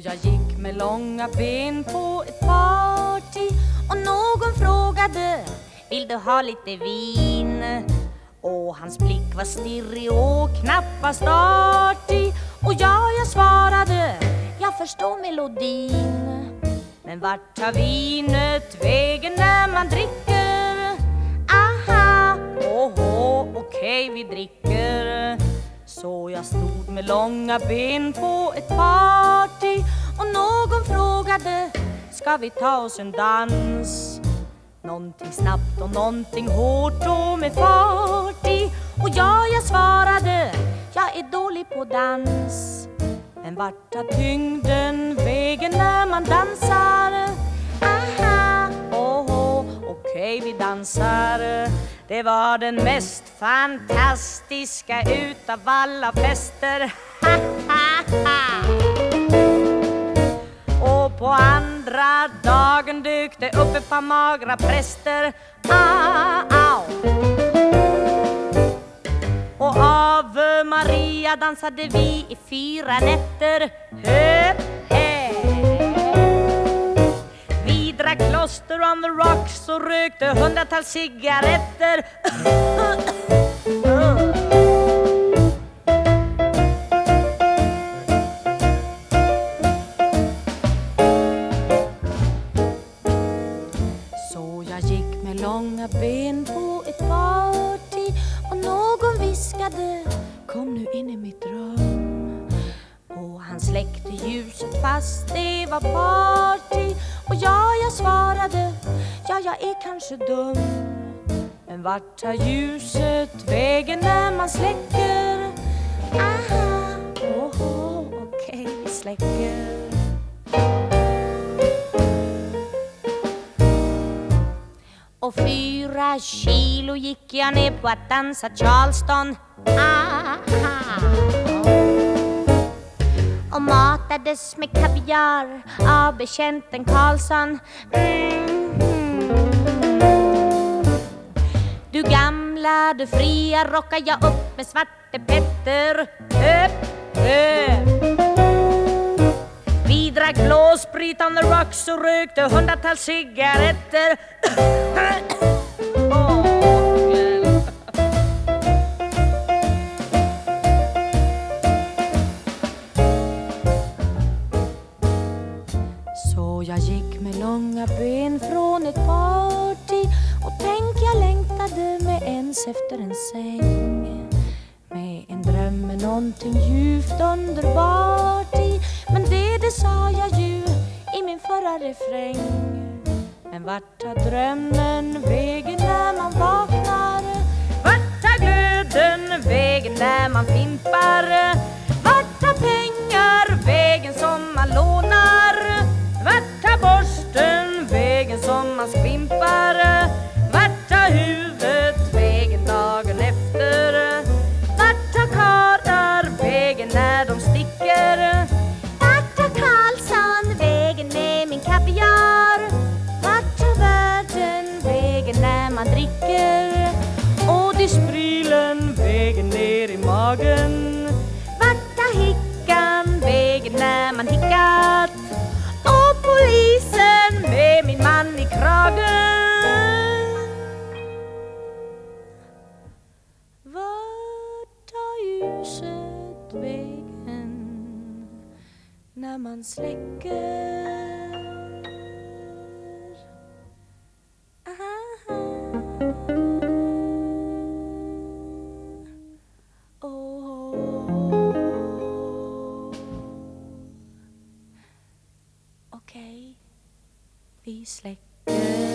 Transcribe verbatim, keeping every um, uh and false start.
jag gick med långa ben på ett party och någon frågade: vill du ha lite vin? Och hans blick var stirrig och knappast artig. Och ja, jag svarade: jag förstår melodin. Men vart tar vinet vägen när man dricker? Aha, oho, okej, vi dricker. Så jag stod med långa ben på ett party och någon frågade: ska vi ta oss en dans? Någonting snabbt och någonting hårt och med fart i. Och ja, jag svarade: jag är dålig på dans. Men vart tar tyngden vägen när man dansar? Aha, oho, okej, vi dansar. Det var den mest fantastiska utav alla fester. Ha, ha, ha. Och på andra dagen dök det upp ett par magra präster. Ah, au. Och Ave Maria dansade vi i fyra nätter. Höp, hej. Vi drack kloster on the rocks och rökte hundratals cigaretter. Så jag gick med långa ben på ett party och någon viskade: kom nu in i mitt rum. Och han släckte ljuset fast det var party. Och ja, jag svarade: ja, jag är kanske dum. Men vart tar ljuset vägen när man släcker? Aha, oho, okej, vi släcker. Och fyra kilo gick jag ner på att dansa Charleston. Aha. Och matades med kaviar av bekänten Karlsson. Mm. Du gamla, du fria, rockar jag upp med Svarte Petter. Upp, upp. Vi drack blåsprit on the rocks och rökte hundratals cigaretter. Oh. Så jag gick med långa ben från ett party och tänk, jag längtade med ens efter en säng. Med en dröm med någonting djupt underbart i. Men det, det sa jag ju i min förra refräng. Men vart tar drömmen vägen när man vaknar? Vart tar glöden vägen när man fimpar? Vart tar pengar vägen som man lånar? Vart tar borsten vägen som man skvimpar? Vart tar huvudet vägen dagen efter? Vart tar karlar vägen när de sticker? Vart tar Karlsson vägen med min kaviar? Vart tar världen vägen när man dricker? Och disprylen vägen ner i magen? Vart tar hickan vägen när man hickat? Och polisen med min man i kragen? Vart tar ljuset vägen när man släcker? Aha. Oh. Okej, vi släcker.